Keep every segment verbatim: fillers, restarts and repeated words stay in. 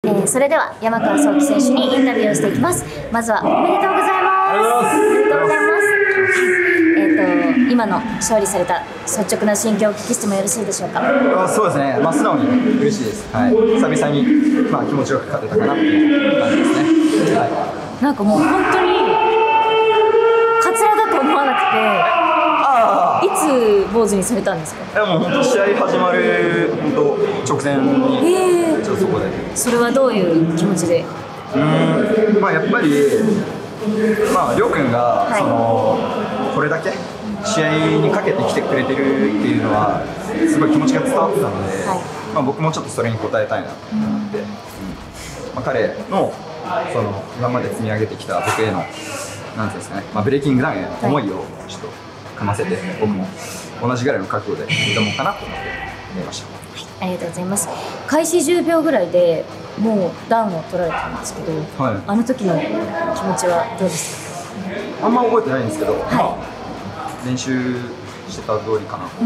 えー、それでは山川壮樹選手にインタビューをしていきます。まずはおめでとうございます。おめでとうございます。えっと今の勝利された率直な心境をお聞きしてもよろしいでしょうか。 あ、そうですね。まあ素直に嬉しいです。はい。久々にまあ気持ちよく勝てたかなっていう感じですね。はい。 なんかもう本当にカツラだと思わなくて。いつ坊主にされたんですか。 いやもう本当試合始まる本当直前にちょっとそこで、 それはどういう気持ちで。 うーん、まあやっぱりまありょうくんが、はい、そのこれだけ試合にかけてきてくれてるっていうのはすごい気持ちが伝わってたので、はい、まあ僕もちょっとそれに応えたいなと思って、うんうん、まあ、彼のその今まで積み上げてきた僕へのなんていうんですかね、まあ、ブレイキングダウンへの思いをちょっとかませて、僕も同じぐらいの覚悟で挑もうかなと思ってやりました。 はい、ありがとうございます。開始じゅうびょうぐらいでもうダウンを取られたんですけど、はい、あの時の気持ちはどうでしたか。 あんま覚えてないんですけど、はい、まあ、練習してた通りかな。うん、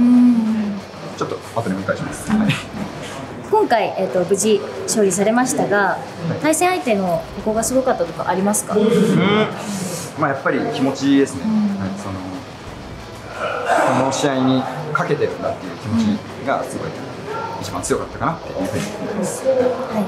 ちょっと後で見返します。はい、 今回、えー、と無事勝利されましたが、はい、対戦相手のここがすごかったとかありますか。うん、 まあ、やっぱり気持ちですね。はい、そのこの試合にかけてるんだっていう気持ちがすごい一番強かったかなっていうふうに思います。 はい、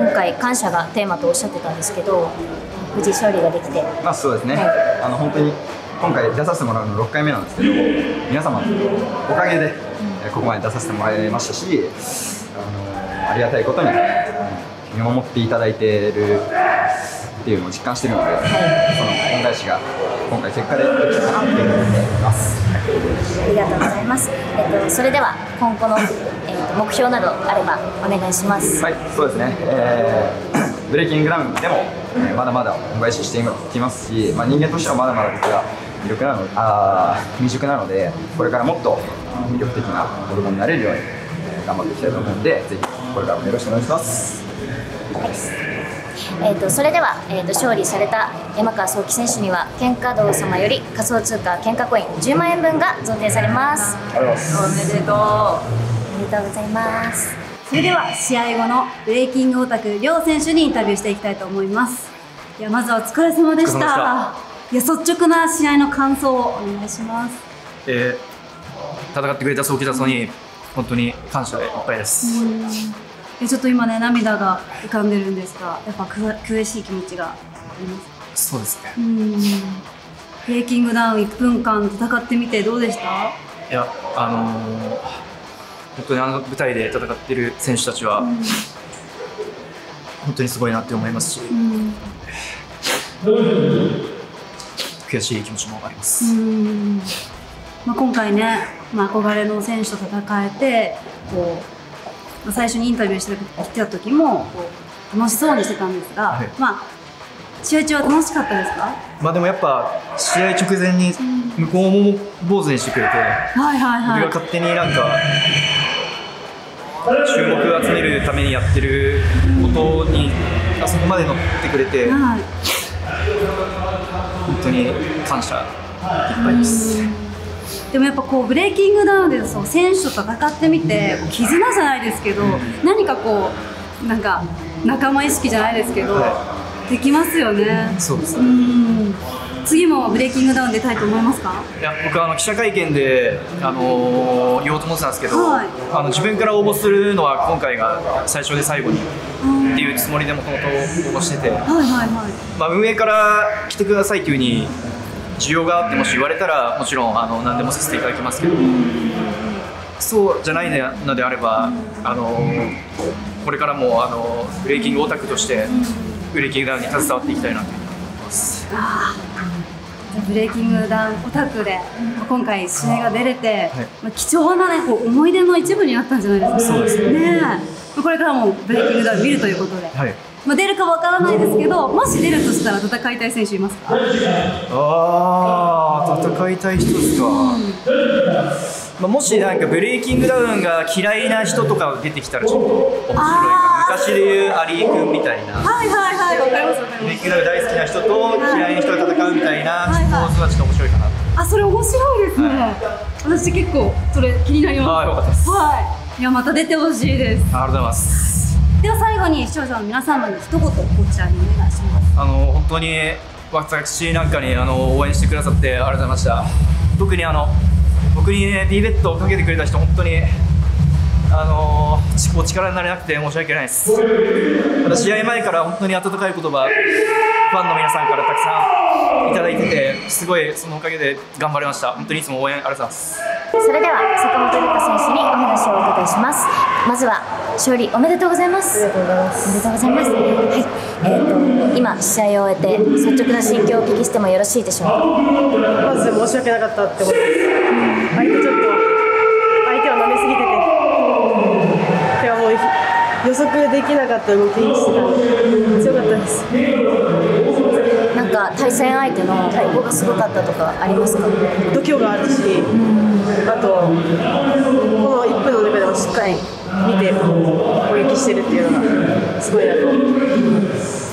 今回感謝がテーマとおっしゃってたんですけど、無事勝利ができて。 まあそうですね。はい、あの本当に今回出させてもらうのろっかいめなんですけど、皆様のおかげでここまで出させてもらいましたし、あのありがたいことに見守っていただいているっていうのを実感しているので、はい、その恩返しが今回結果でできたかなっていうふうに思います。 ありがとうございます。えっとそれでは今後の、えっと目標などあればお願いします。 はい、そうですね。えー、ブレイキングダウンでも、えー、まだまだ恩返ししていきますし、まあ、人間としてはまだまだ僕が魅力なのあ未熟なので、これからもっと魅力的な子供になれるように、えー、頑張っていきたいと思うので、ぜひこれからもよろしくお願いします。 はい、えー、とそれでは、えー、と勝利された山川壮樹選手には喧嘩道様より仮想通貨喧嘩コインじゅうまんえんぶんが贈呈されます。 おめでとう。 おめでとうございます。 それでは試合後のブレイキングオタク両選手にインタビューしていきたいと思います。いやまずはお疲れ様でした。いや率直な試合の感想をお願いします。 えー、戦ってくれた壮樹さんに本当に感謝でいっぱいです。 ちょっと今ね涙が浮かんでるんですが、やっぱ悔しい気持ちがありますか。 そうですね。うん、 ブレイキングダウンいっぷんかん戦ってみてどうでした。 いやあのー、本当にあの舞台で戦っている選手たちは、うん、本当にすごいなって思いますし、うん、悔しい気持ちもあります。うん、 まあ、今回ね、まあ、憧れの選手と戦えてこう最初にインタビューしてきた時もこう楽しそうにしてたんですが、はい、まあ試合中は楽しかったですか。 まあでもやっぱ試合直前に向こうも坊主にしてくれて、はいはいはい、僕が勝手になんか注目を集めるためにやってることにあそこまで乗ってくれて、はい、本当に感謝いっぱいです。 でもやっぱこうブレイキングダウンでそう選手と戦ってみて絆じゃないですけど、何かこうなんか仲間意識じゃないですけど、はい、できますよね。 そうですね。うん、 次もブレイキングダウン出たいと思いますか。 いや僕はあの記者会見で、あのー、言おうと思ってたんですけど、はい、あの自分から応募するのは今回が最初で最後にっていうつもりでもともと応募してて、はいはいはい、まあ、運営から来てくださいというふうに需要があってもし言われたらもちろんあの何でもさせていただきますけど、そうじゃないのであれば、あのこれからもあのブレイキングオタクとしてブレイキングダウンに携わっていきたいなと思います。 あブレイキングダウンオタクで今回試合が出れて、はい、まあ、貴重な、ね、こう思い出の一部になったんじゃないですか。 そうですね。 これからもブレイキングダウン見るということで、はい、まあ、出るかわからないですけど、もし出るとしたら戦いたい選手いますか。 あー、戦いたい人ですか。うん、まあ、もしなんかブレイキングダウンが嫌いな人とか出てきたらちょっと面白いか。昔でいうアリー君みたいな、 はいはいはい、わかりますわかります。 ブレイキングダウン大好きな人と嫌いな人が戦うみたいな構図はちょっと面白いかな。 あ、それ面白いですね。はい、私結構それ気になります。 あー、よかったです。 はい、いやまた出てほしいです。 ありがとうございます。 では最後に視聴者の皆様に一言こちらにお願いします。 あの本当に私なんかにあの応援してくださってありがとうございました。特にあの僕にね B ベッドをかけてくれた人、本当にあのお力になれなくて申し訳ないです。また試合前から本当に温かい言葉、ファンの皆さんからたくさんいただいてて、すごいそのおかげで頑張れました。本当にいつも応援ありがとうございます。 それでは坂本瑠香選手にお話をお伺いします。まずは勝利おめでとうございます。 ありがとうございます。 おめでとうございます。はい、えーと今試合を終えて率直な心境をお聞きしてもよろしいでしょうか。 まず申し訳なかったって思います。相手ちょっと相手を舐めすぎてて、でももう予測できなかった動きしてたんで強かったです。 なんか対戦相手のここがすごかったとかありますか。 度胸があるし、あとこのいっぷんの中でもしっかり見て攻撃してるっていうのがすごいなと思います。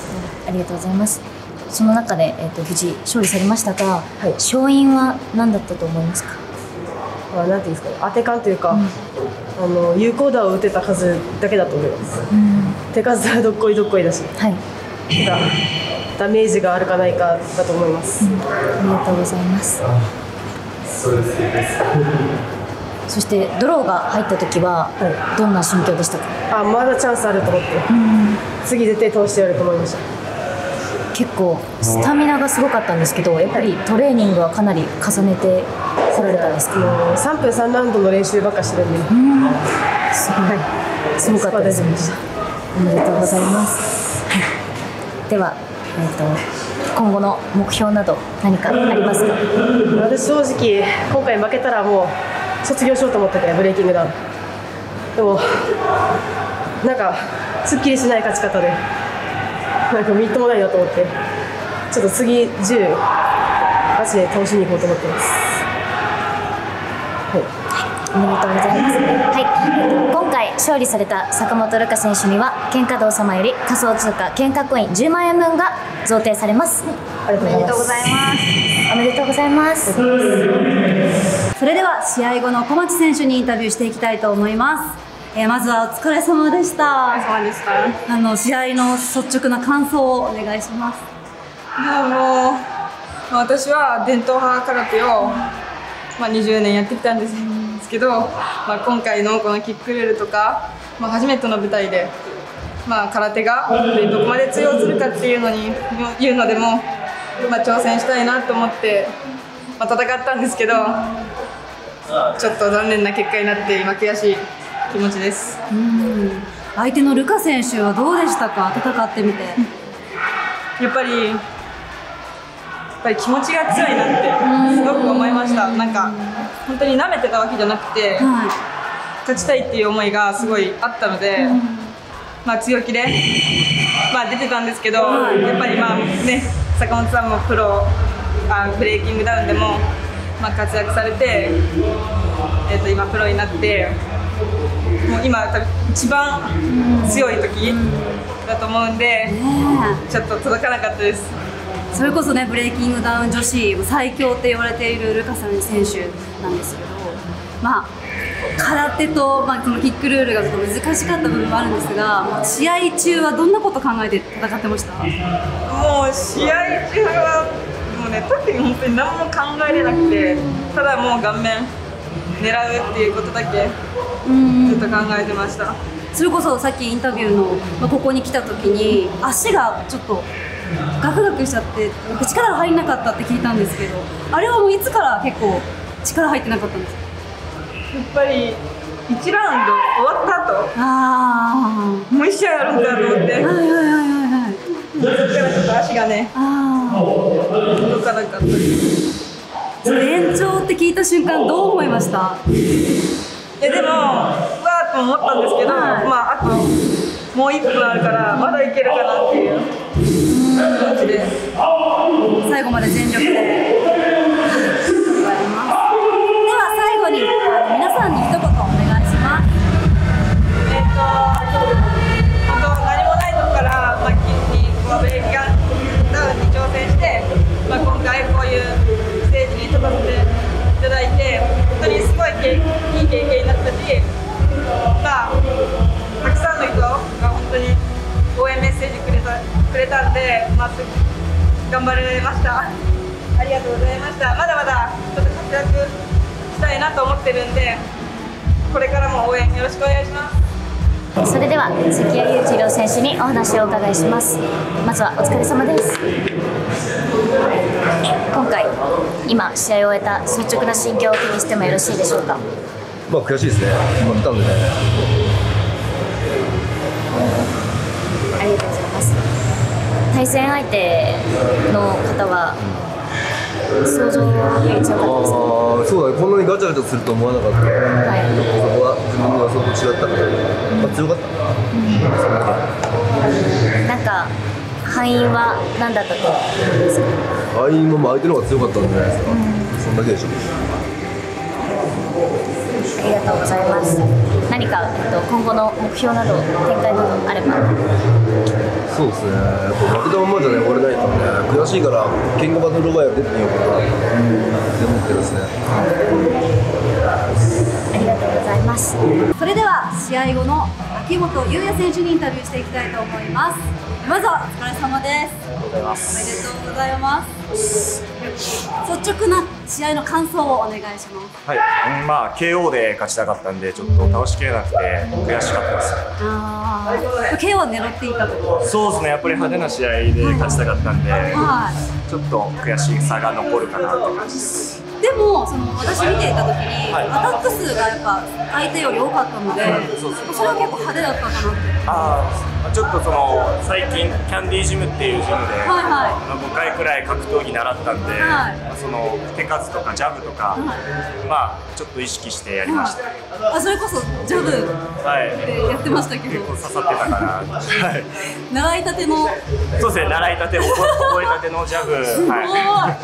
ありがとうございます。その中で、えー、と無事勝利されましたが、 はい、 勝因は何だったと思いますか。 まあ、なんていうんですかね、当て感というか、うん、あの有効打を打てた数だけだと思います。うん、手数はどっこいどっこいだし、はい、ただダメージがあるかないかだと思います。うん、 ありがとうございます。そしてドローが入った時はどんな心境でしたか。 はい、あまだチャンスあると思って、うん、次絶対通してやると思いました。 結構スタミナがすごかったんですけど、やっぱりトレーニングはかなり重ねてこられたんですか。 もうさんぷんさんラウンドの練習ばっかしてるんで、うん、 すごい、はい、すごかったですね。おめでとうございます。はい、では、えーと、今後の目標など何かありますか。 私正直今回負けたらもう卒業しようと思ってて、ブレイキングダウンでもなんかすっきりしない勝ち方でなんかみっともないなと思って、ちょっと次じゅうマジで倒しに行こうと思ってます。はい、 おめでとうございます。はい、今回勝利された坂本瑠香選手には喧嘩道様より仮想通貨喧嘩コインじゅうまんえんぶんが贈呈されます。 ありがとうございます。 おめでとうございます。 それでは試合後の小町選手にインタビューしていきたいと思います。えー、まずはお疲れ様でした。 お疲れ様でした。 あの試合の率直な感想をお願いします。 あの私は伝統派空手を、まあ、にじゅうねんやってきたんですけど、まあ、今回のこのキックルールとか、まあ、初めての舞台で、まあ、空手がどこまで通用するかっていうのにいうのでも、まあ、挑戦したいなと思って、まあ、戦ったんですけど、ちょっと残念な結果になって今悔しい気持ちです。 うん、相手の瑠香選手はどうでしたか、戦ってみて。 やっぱりやっぱり気持ちが強いなってすごく思いました。なんか本当に舐めてたわけじゃなくて、はい、勝ちたいっていう思いがすごいあったので、うん、まあ強気で、まあ、出てたんですけど、はい、やっぱりまあね、坂本さんもプロあブレイキングダウンでも、まあ、活躍されて、えー、と今プロになって。もう今多分一番強い時だと思うんで、ちょっと届かなかったです。 それこそね、ブレイキングダウン女子最強って言われている瑠香選手なんですけど、まあ空手と、まあ、そのキックルールがちょっと難しかった部分もあるんですが、まあ、試合中はどんなこと考えて戦ってました？ もう試合中はもうね、特に本当に何も考えれなくて、ただもう顔面狙うっていうことだけずっと考えてました。 それこそさっきインタビューの、まあ、ここに来た時に足がちょっとガクガクしちゃって力が入らなかったって聞いたんですけど、あれはもういつから結構力入ってなかったんですか？ やっぱりいちラウンド終わった後、 あもういち試合あるんだと思って、はいはいはいはい、そこからちょっと足がね届かなかったです。 それ延長って聞いた瞬間どう思いました？ いやでも、うわーと思ったんですけど、はい、まあ、あともういっぷんあるからまだいけるかなっていう感じで最後まで全力ででは最後に皆さんに一言お願いします。 えっと本当何もないとこから、まあ、にこうブレイキングダウンに挑戦して、まあ、今回こういうステージに立たせていただいて、本当にすごいいい経験になったし、まあ、たくさんの人が本当にくれたんで、まあ、頑張れました。ありがとうございました。まだまだちょっと活躍したいなと思ってるんで、これからも応援よろしくお願いします。 それでは関谷雄一郎選手にお話をお伺いします。まずはお疲れ様です。今回今試合を終えた率直な心境をお聞きしてもよろしいでしょうか。 まあ悔しいですね。負けたんでね。 ありがとうございます。対戦相手の方は想像より強かったですか。 ああ、そうだね。こんなにガチャガチャすると思わなかった。はい。そこは自分の予想と違ったから、まあ、強かった。 うん、なんか敗因は何だったと思いますか。 敗因も相手の方が強かったんじゃないですか。うん、そんだけでしょ。 ありがとうございます。何か、えっと、今後の目標など展開などあれば。 そうですね。やっぱ負けたままじゃね終われないからね。悔しいからキングバトルロワイヤル出てみようかなって思ってですね。 ありがとうございます。 それでは試合後の秋元悠也選手にインタビューしていきたいと思います。まずはお疲れ様です。 ありがとうございます。 おめでとうございます。率直な試合の感想をお願いします。 はい、まあ ケーオー で勝ちたかったんでちょっと倒しきれなくて悔しかったです。 ああ、ケーオー 狙っていたと。 そうですね、やっぱり派手な試合で勝ちたかったんで、はい、ちょっと悔しさが残るかなって感じです。 でもその私見ていた時に、はい、アタック数がやっぱ相手より多かったので、そうそう、それは結構派手だったかなって。ああ、ちょっとその最近キャンディージムっていうジムで、はいはい、まあ、ごかいくらい格闘技習ったんで、はい、まあ、その手数とかジャブとか、はい、まあちょっと意識してやりました。はい、 あ、それこそジャブでやってましたけど、 はい、結構刺さってたかな。はい、 習いたての。 そうですね、習いたて、覚えたてのジャブ。はい。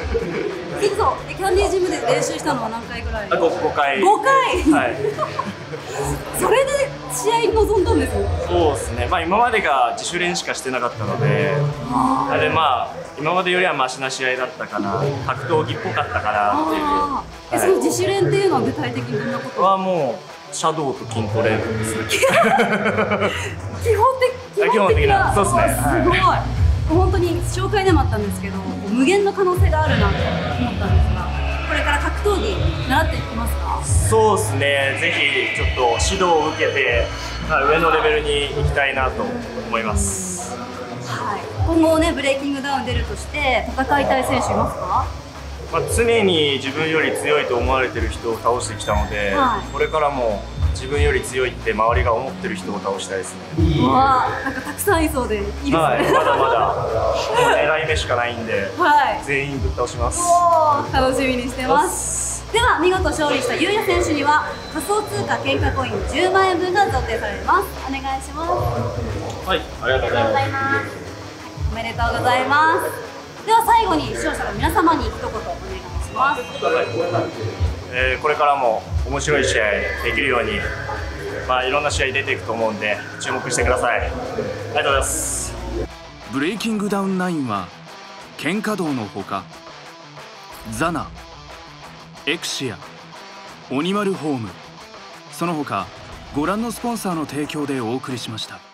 そう、キャンディージムで練習したのは何回ぐらい。 ごかい。 ごかい。 はい。 それで試合に臨んだんですよ。 そうですね。まあ今までが自主練しかしてなかったので、あれまあ今までよりはマシな試合だったかな。格闘技っぽかったかなっていう。 はい、え、その自主練っていうのは具体的にどんなこと？ はもうシャドウと筋トレです。 基本的基本的な。 そうですね。 すごい。本当に紹介でもあったんですけど、無限の可能性があるなと思ったんですが、これから格闘技習っていきますか？ そうですね、ぜひちょっと指導を受けて上のレベルに行きたいなと思います。 はい、今後ね、ブレイキングダウン出るとして戦いたい選手いますか？ まあ、常に自分より強いと思われてる人を倒してきたので、はい、これからも自分より強いって周りが思ってる人を倒したいですね。 うわー、なんかたくさんいそうでいいですね。 はい、まだまだ狙い目しかないんで、はい、全員ぶっ倒します。 楽しみにしてます。では見事勝利した悠也選手には仮想通貨喧嘩コインじゅうまんえんぶんが贈呈されます。お願いします。 はい、ありがとうございます。 おめでとうございます。では最後に視聴者の皆様に一言お願いします。はい、 えー、これからも面白い試合できるように、まあ、いろんな試合出ていくと思うんで注目してください。ありがとうございます。 ブレイキングダウンナインは喧嘩道のほかザナ、エクシア、オニマルホーム、その他ご覧のスポンサーの提供でお送りしました。